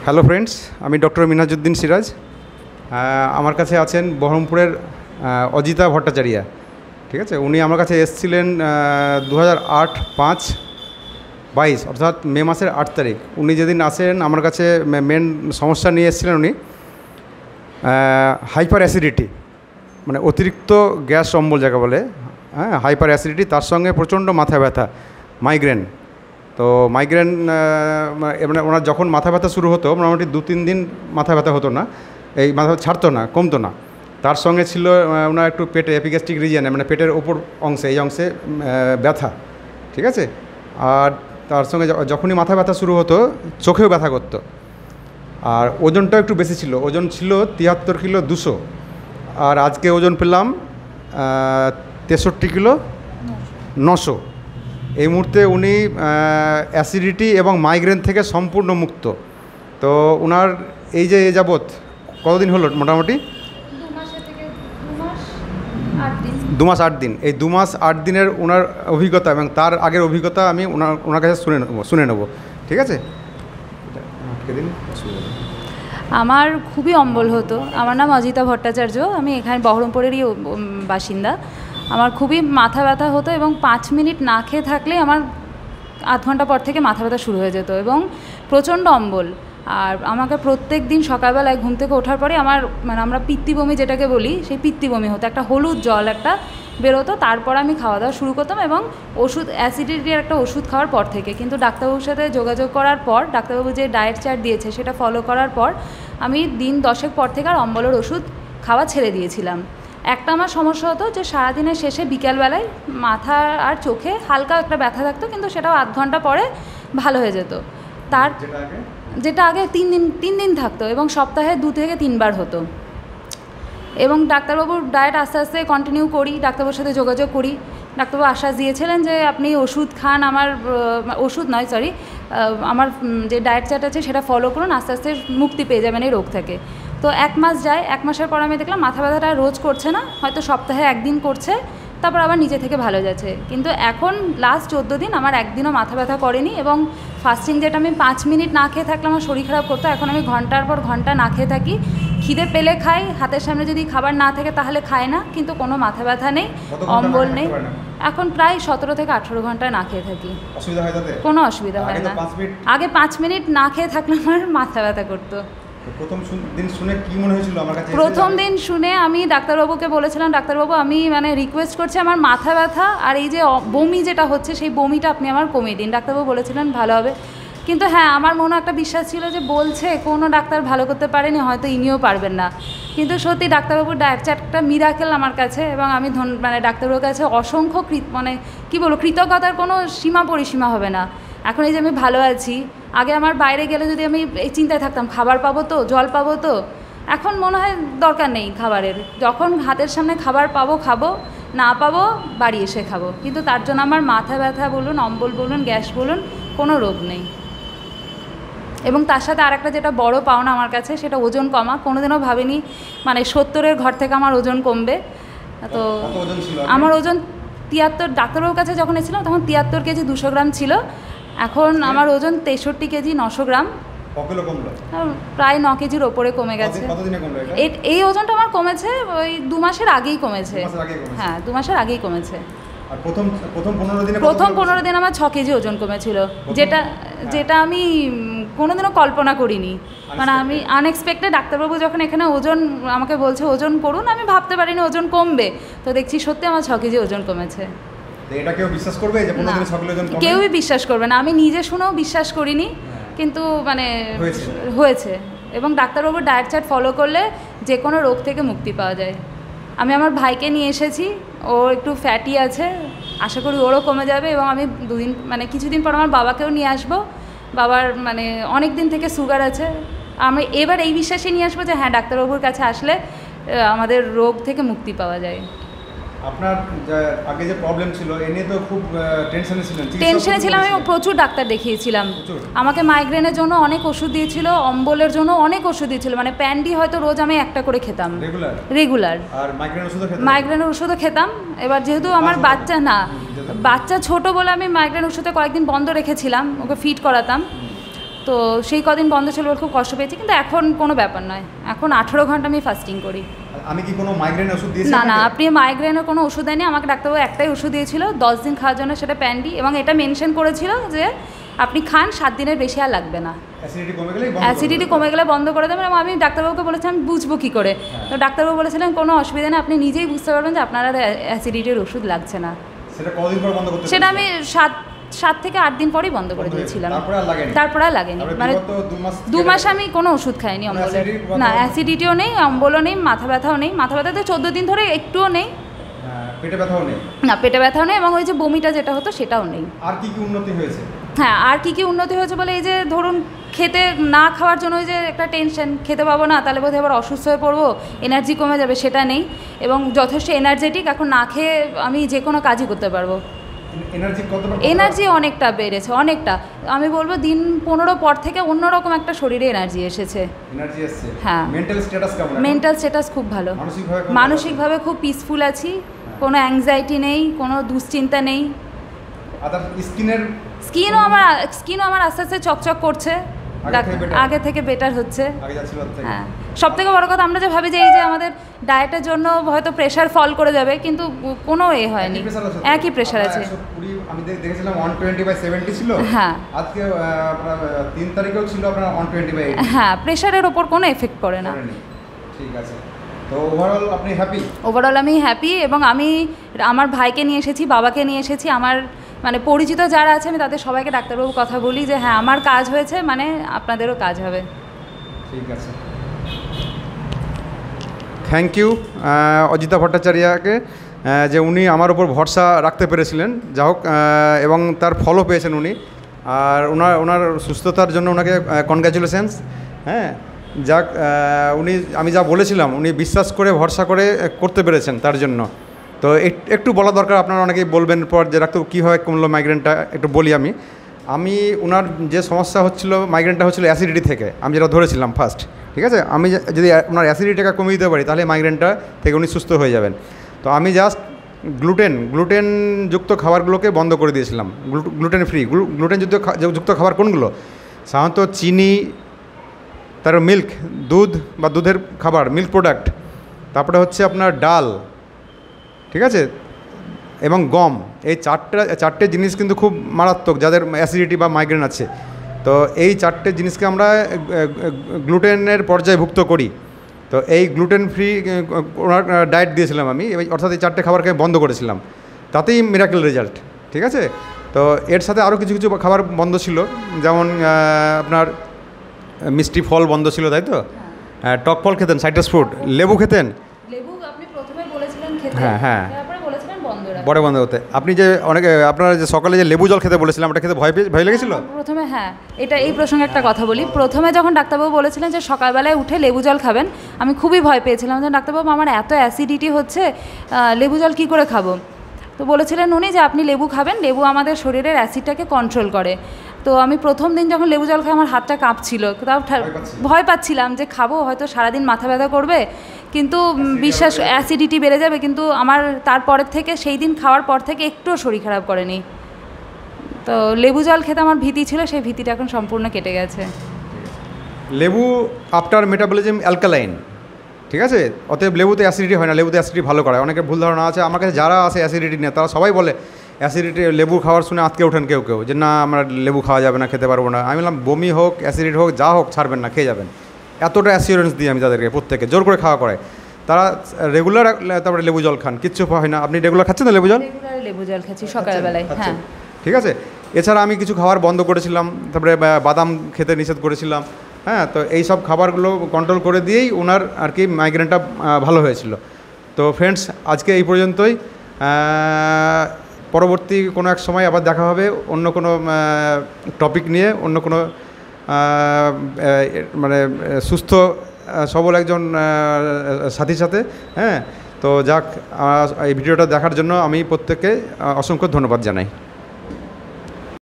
Hello friends, আমি doctor Minhajuddin Siraj. আমার কাছে আছেন বহরমপুরের অজিতা ভট্টাচার্য। ঠিক আছে, উনি আমার কাছে এসেছিলেন 2008-5-22 অর্থাৎ মে মাসের 8 তারিখ। উনি যেদিন আসেন আমার কাছে মেন সমস্যা নিয়ে এসেছিলেন উনি হাইপার অ্যাসিডিটি, মানে অতিরিক্ত গ্যাস অম্বল যাকে বলে, হ্যাঁ, হাইপার অ্যাসিডিটি, তার সঙ্গে প্রচণ্ড মাথা ব্যথা, মাইগ্রেন। তো মাইগ্রেন মানে ওনার যখন মাথা ব্যথা শুরু হতো মোটামুটি 2-3 দিন মাথা ব্যথা হতো না, এই মাথা ছাড়তো না, কমতো না। তার সঙ্গে ছিল ওনার একটু পেটে এপিগ্যাস্ট্রিক রিজিয়নে, মানে পেটের ওপর অংশে, এই অংশে ব্যথা। ঠিক আছে, আর তার সঙ্গে যখনই মাথা ব্যথা শুরু হতো চোখেও ব্যথা করতো। আর ওজনটাও একটু বেশি ছিল, ওজন ছিল 73 কিলো 200, আর আজকে ওজন পেলাম 63 কিলো 900। এই মুহূর্তে উনি অ্যাসিডিটি এবং মাইগ্রেন থেকে সম্পূর্ণ মুক্ত। তো ওনার এই যে যাবৎ কতদিন হলো, মোটামুটি 2 মাস 8 দিন, এই 2 মাস 8 দিনের ওনার অভিজ্ঞতা এবং তার আগের অভিজ্ঞতা আমি ওনার কাছে শুনে নেব। ঠিক আছে, আমার খুবই অম্বল হতো। আমার নাম অজিতা ভট্টাচার্য, আমি এখানে বহরমপুরেরই বাসিন্দা। আমার খুবই মাথা ব্যথা হতো এবং 5 মিনিট না খেয়ে থাকলে আমার আধ ঘন্টা পর থেকে মাথা ব্যথা শুরু হয়ে যেত এবং প্রচণ্ড অম্বল। আর আমাকে প্রত্যেক দিন সকালবেলায় ঘুম থেকে ওঠার পরে মানে আমরা পিত্তিবমি যেটাকে বলি, সেই পিত্তিবমি হতো, একটা হলুদ জল একটা বেরোতো। তারপর আমি খাওয়া দাওয়া শুরু করতাম এবং ওষুধ, অ্যাসিডিটির একটা ওষুধ খাওয়ার পর থেকে। কিন্তু ডাক্তারবাবুর সাথে যোগাযোগ করার পর, ডাক্তারবাবু যে ডায়েট চার্ট দিয়েছে সেটা ফলো করার পর আমি দিন 10 পর থেকে আর অম্বলের ওষুধ খাওয়া ছেড়ে দিয়েছিলাম। একটা আমার সমস্যা হতো যে সারাদিনের শেষে বিকেলবেলায় মাথা আর চোখে হালকা একটা ব্যথা থাকতো, কিন্তু সেটাও আধ ঘন্টা পরে ভালো হয়ে যেত। যেটা আগে 3 দিন থাকতো এবং সপ্তাহে 2 থেকে 3 বার হতো। এবং ডাক্তারবাবুর ডায়েট আস্তে আস্তে কন্টিনিউ করি, ডাক্তারবাবুর সাথে যোগাযোগ করি। ডাক্তারবাবু আশ্বাস দিয়েছিলেন যে আপনি ওষুধ খান, আমার যে ডায়েট চার্ট আছে সেটা ফলো করুন, আস্তে আস্তে মুক্তি পেয়ে যাবেন এই রোগ থেকে। তো 1 মাস যায়, 1 মাসের পর আমি দেখলাম মাথা ব্যথাটা রোজ করছে না, হয়তো সপ্তাহে 1 দিন করছে, তারপর আবার নিজে থেকে ভালো যাচ্ছে। কিন্তু এখন লাস্ট 14 দিন আমার একদিনও মাথা ব্যথা করেনি। এবং ফাস্টিং, যেটা আমি 5 মিনিট না খেয়ে থাকলে আমার শরীর খারাপ করতো, এখন আমি ঘন্টার পর ঘন্টা না খেয়ে থাকি। খিদে পেলে খাই, হাতের সামনে যদি খাবার না থাকে তাহলে খায় না, কিন্তু কোনো মাথা ব্যথা নেই, অম্বল নেই। এখন প্রায় 17 থেকে 18 ঘন্টা না খেয়ে থাকি, কোনো অসুবিধা হয় না। আগে 5 মিনিট না খেয়ে থাকলে আমার মাথা ব্যথা করতো। প্রথম দিন শুনে কি মনে হয়েছিল আমার কাছে? প্রথম দিন শুনে আমি ডাক্তারবাবুকে বলেছিলাম, ডাক্তারবাবু আমি রিকোয়েস্ট করছি, আমার মাথা ব্যথা আর এই যে বমি যেটা হচ্ছে সেই বমিটা আপনি আমার কমিয়ে দিন। ডাক্তারবাবু বলেছিলেন ভালো হবে। কিন্তু হ্যাঁ, আমার মনে একটা বিশ্বাস ছিল যে বলছে কোনো ডাক্তার ভালো করতে পারেনি, হয়তো ইনিও পারবেন না। কিন্তু সত্যি ডাক্তারবাবুর ডায়েট চার্টটা মিরাকেল আমার কাছে, এবং আমি ডাক্তারবাবুর কাছে অসংখ্য কৃতজ্ঞতার কোনো সীমা পরিসীমা হবে না। এখন এই যে আমি ভালো আছি, আগে আমার বাইরে গেলে যদি আমি এই চিন্তায় থাকতাম খাবার পাবো তো, জল পাবো তো, এখন মনে হয় দরকার নেই খাবারের। যখন হাতের সামনে খাবার পাবো খাবো, না পাবো বাড়ি এসে খাবো। কিন্তু তার জন্য আমার মাথা ব্যথা বলুন, অম্বল বলুন, গ্যাস বলুন, কোনো রোগ নেই। এবং তার সাথে আরেকটা যেটা বড় পাওনা আমার কাছে, সেটা ওজন কমা। কোনোদিনও ভাবিনি মানে 70-এর ঘর থেকে আমার ওজন কমবে। তো আমার ওজন 73, ডাক্তারবাবুর কাছে যখন এসেছিলাম তখন 73 কেজি 200 গ্রাম ছিল। এখন আমার ওজন 63 কেজি 900 গ্রাম, প্রায় 9 কেজির ওপরে কমে গেছে। এই ওজনটা আমার কমেছে ওই 2 মাসের আগেই কমেছে। হ্যাঁ, 2 মাসের আগেই কমেছে। প্রথম 15 দিন আমার 6 কেজি ওজন কমেছিল, যেটা আমি কোনোদিনও কল্পনা করিনি। মানে আমি আনএক্সপেক্টেড, ডাক্তারবাবু যখন এখানে ওজন আমাকে বলছে ওজন করুন, আমি ভাবতে পারিনি ওজন কমবে। তো দেখছি সত্যি আমার 6 কেজি ওজন কমেছে। এটা কেউ বিশ্বাস করবে যে 15 দিনে 6 কিলো ওজন কমে? কেউই বিশ্বাস করবে না। আমি নিজে শুনেও বিশ্বাস করিনি, কিন্তু মানে হয়েছে। এবং ডাক্তারবাবুর ডায়েট চার্ট ফলো করলে যে কোনো রোগ থেকে মুক্তি পাওয়া যায়। আমি আমার ভাইকে নিয়ে এসেছি, ও একটু ফ্যাটি আছে, আশা করি ওরও কমে যাবে। এবং আমি কিছুদিন পর আমার বাবাকেও নিয়ে আসবো। বাবার অনেক দিন থেকে সুগার আছে। আমি এবার এই বিশ্বাসে নিয়ে আসবো যে হ্যাঁ, ডাক্তারবাবুর কাছে আসলে আমাদের রোগ থেকে মুক্তি পাওয়া যায়। আপনার আগে যে প্রবলেম ছিল এ নিয়ে তো খুব টেনশনে ছিলাম। আমি প্রচুর ডাক্তার দেখিয়েছিলাম। আমাকে মাইগ্রেনের জন্য অনেক ওষুধ দিয়েছিল, অম্বলের জন্য অনেক ওষুধ দিয়েছিল। প্যান্ডি হয়তো রোজ আমি একটা করে খেতাম রেগুলার, আর মাইগ্রেনের ওষুধও খেতাম। এবার যেহেতু আমার বাচ্চা ছোট বলে আমি মাইগ্রেন ওষুধে কয়েকদিন বন্ধ রেখেছিলাম, ওকে ফিড করাতাম। তো সেই কদিন বন্ধ ছিল বলে খুব কষ্ট পেয়েছি, কিন্তু এখন কোনো ব্যাপার নয়, এখন 18 ঘন্টা আমি ফাস্টিং করি। আমি কি কোনো মাইগ্রেন ওষুধ দিয়েছি? না না, আপনি মাইগ্রেনের কোনো ওষুধ দেয়নি আমাকে, ডাক্তারবাবু একটাই ওষুধ দিয়েছিল 10 দিন খাওয়ার জন্য, সেটা প্যান্ডি, এবং এটা মেনশন করেছিল যে আপনি খান 7 দিনের বেশি আর লাগবে না, অ্যাসিডিটি কমে গেলে বন্ধ করে দেবেন। এবং আমি ডাক্তারবাবুকে বলেছিলাম বুঝবো কী করে, তো ডাক্তারবাবু বলেছিলেন কোনো অসুবিধা নেই, আপনি নিজেই বুঝতে পারবেন যে আপনার আর অ্যাসিডিটির ওষুধ লাগছে না। সেটা আমি 7 থেকে 8 দিন পরেই বন্ধ করে দিয়েছিলাম, তারপর আর লাগেনি, মানে 2 মাস আমি কোনো ওষুধ খাইনি অম্বলের, না অ্যাসিডিটিও নেই, অম্বলও নেই, মাথা ব্যথাও নেই, মাথা ব্যথা তো 14 দিন ধরে একটুও নেই, পেটে ব্যথাও নেই, না পেটে ব্যথাও নেই, এবং ওই যে বমিটা যেটা হতো সেটাও নেই। আর কি কি উন্নতি হয়েছে? হ্যাঁ, আর কি কি উন্নতি হয়েছে বলে এই যে ধরুন খেতে না খাওয়ার জন্য ওই যে একটা টেনশন, খেতে পাবো না তাহলে বোধহয় আবার অসুস্থ হয়ে পড়বো, এনার্জি কমে যাবে, সেটা নেই, এবং যথেষ্ট এনার্জেটিক, এখন না খেয়ে আমি যে কোনো কাজই করতে পারবো। এনার্জি অনেকটা বেড়েছে, অনেকটা, আমি বলবো দিন 15 পর থেকে অন্যরকম একটা শরীরে এনার্জি এসেছে। হ্যাঁ, মেন্টাল স্ট্যাটাস খুব ভালো, মানসিকভাবে খুব পিসফুল আছি, কোনো অ্যাংজাইটি নেই, কোনো দুশ্চিন্তা নেই। স্কিনও আমার আস্তে আস্তে চকচক করছে, আগে থেকে বেটার হচ্ছে। হ্যাঁ, সব থেকে বড় কথা আমরা যে ভাবি যে এই যে আমাদের ডায়েটের জন্য হয়তো প্রেশার ফল করে যাবে, কিন্তু কোনো হয়নি, একই প্রেশার আছে। আমি দেখেছিলাম 120/70 ছিল, হ্যাঁ আজকে 3 তারিখেও ছিল আপনার 120/80। হ্যাঁ, প্রেশারের ওপর কোনো এফেক্ট পড়ে না। ঠিক আছে, তো ওভারঅল আপনি হ্যাপি? ওভারঅল আমি হ্যাপি, এবং আমি আমার ভাইকে নিয়ে এসেছি, বাবাকে নিয়ে এসেছি, আমার মানে পরিচিত যারা আছে আমি তাদের সবাইকে ডাক্তারবাবু কথা বলি যে হ্যাঁ আমার কাজ হয়েছে, মানে আপনাদেরও কাজ হবে। ঠিক আছে, থ্যাংক ইউ অজিতা ভট্টাচার্যকে, যে উনি আমার উপর ভরসা রাখতে পেরেছিলেন, যা হোক, এবং তার ফলও পেয়েছেন উনি, আর ওনার সুস্থতার জন্য ওনাকে কনগ্র্যাচুলেশনস। হ্যাঁ, যাক, উনি আমি যা বলেছিলাম উনি বিশ্বাস করে ভরসা করে করতে পেরেছেন, তার জন্য তো একটু বলা দরকার। আপনারা অনেকেই বলবেন পর যে ডাক্তার কীভাবে কমলো মাইগ্রেনটা, একটু বলি। আমি ওনার যে সমস্যা হচ্ছিল, মাইগ্রেনটা হচ্ছিলো অ্যাসিডিটি থেকে, আমি যেটা ধরেছিলাম ফার্স্ট, ঠিক আছে। আমি যদি ওনার অ্যাসিডিটিটা কমিয়ে দিতে পারি তাহলে মাইগ্রেনটা থেকে উনি সুস্থ হয়ে যাবেন। তো আমি জাস্ট গ্লুটেনযুক্ত খাবারগুলোকে বন্ধ করে দিয়েছিলাম, গ্লুটেন ফ্রি। গ্লুটেনযুক্ত খাবার কোনগুলো? সাধারণত চিনি, তার মিল্ক, দুধ বা দুধের খাবার, মিল্ক প্রোডাক্ট, তারপরে হচ্ছে আপনার ডাল, ঠিক আছে, এবং গম। এই চারটে জিনিস কিন্তু খুব মারাত্মক যাদের অ্যাসিডিটি বা মাইগ্রেন আছে। তো এই 4টে জিনিসকে আমরা গ্লুটেনের পর্যায়ভুক্ত করি। তো এই গ্লুটেন ফ্রি ওনার ডায়েট দিয়েছিলাম আমি, অর্থাৎ এই 4টে খাবারকে বন্ধ করেছিলাম, তাতেই মিরাকেল রেজাল্ট, ঠিক আছে। তো এর সাথে আরও কিছু কিছু খাবার বন্ধ ছিল, যেমন আপনার মিষ্টি ফল বন্ধ ছিল, তাই তো? টক ফল খেতেন, সাইট্রাস ফ্রুট, লেবু খেতেন, হ্যাঁ হ্যাঁ, বড় বন্ধ হতে। আপনি যে আপনারা যে সকালে যে লেবু জল খেতে বলেছিলাম, ওটা খেতে ভয় লেগেছিল প্রথমে? হ্যাঁ, এই প্রসঙ্গে একটা কথা বলি। প্রথমে যখন ডাক্তারবাবু বলেছিলেন যে সকালবেলায় উঠে লেবু জল খাবেন, আমি খুবই ভয় পেয়েছিলাম যে ডাক্তারবাবু আমার এত অ্যাসিডিটি হচ্ছে, লেবু জল কী করে খাবো? তো বলেছিলেন উনি যে আপনি লেবু খাবেন, লেবু আমাদের শরীরের অ্যাসিডটাকে কন্ট্রোল করে। তো আমি প্রথম দিন যখন লেবু জল খাই আমার হাতটা কাঁপছিল, তাও ভয় পাচ্ছিলাম যে খাবো, হয়তো সারাদিন মাথা ব্যথা করবে, কিন্তু বিশ্বাস অ্যাসিডিটি বেড়ে যাবে, কিন্তু আমার তারপরের থেকে, সেই দিন খাওয়ার পর থেকে একটুও শরীর খারাপ করেনি। তো লেবু জল খেতে আমার ভীতি ছিল, সেই ভীতিটা এখন সম্পূর্ণ কেটে গেছে। লেবু আফটার মেটাবলিজম অ্যালকালাইন, ঠিক আছে, অতএব লেবুতে অ্যাসিডিটি হয় না, লেবুতে অ্যাসিডিটি ভালো করে। অনেকের ভুল ধারণা আছে, আমার কাছে যারা আছে অ্যাসিডিটি নিয়ে, তারা সবাই বলে অ্যাসিডিটি, লেবু খাওয়ার শুনে আটকে ওঠেন কেউ যে না আমরা লেবু খাওয়া যাবে না, খেতে পারবো না। আমি বললাম বমি হোক, অ্যাসিডিটি হোক, যা হোক, ছাড়বেন না, খেয়ে যাবেন। এতটা অ্যাসিওরেন্স দিই আমি তাদেরকে, প্রত্যেকে জোর করে খাওয়া করে। তারা রেগুলার তারপরে লেবু জল খান, কিচ্ছু হয় না। আপনি রেগুলার খাচ্ছেন না লেবু জল? লেবু জল খাচ্ছি সকালবেলায়, হ্যাঁ, ঠিক আছে। এছাড়া আমি কিছু খাবার বন্ধ করেছিলাম, তারপরে বাদাম খেতে নিষেধ করেছিলাম, হ্যাঁ। তো এই সব খাবারগুলো কন্ট্রোল করে দিয়েই ওনার আর কি মাইগ্রেনটা ভালো হয়েছিল। তো ফ্রেন্ডস, আজকে এই পর্যন্তই। পরবর্তী কোনো এক সময় আবার দেখা হবে অন্য কোনো টপিক নিয়ে, অন্য কোনো মানে সুস্থ সবল একজন সাথীর সাথে, হ্যাঁ। তো যাক, এই ভিডিওটা দেখার জন্য আমি প্রত্যেককে অসংখ্য ধন্যবাদ জানাই।